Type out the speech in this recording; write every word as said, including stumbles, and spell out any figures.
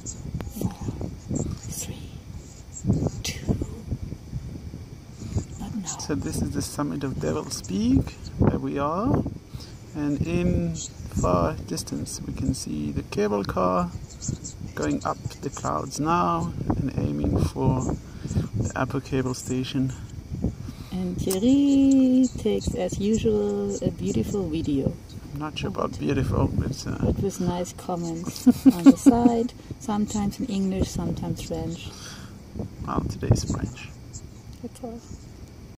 four, three, two, not now. So this is the summit of Devil's Peak, where we are, and in far distance we can see the cable car going up the clouds now and aiming for the upper cable station. And Thierry takes, as usual, a beautiful video. I'm not sure about beautiful, but, uh, but with nice comments on the side, sometimes in English, sometimes French. Well, today's French. That's all.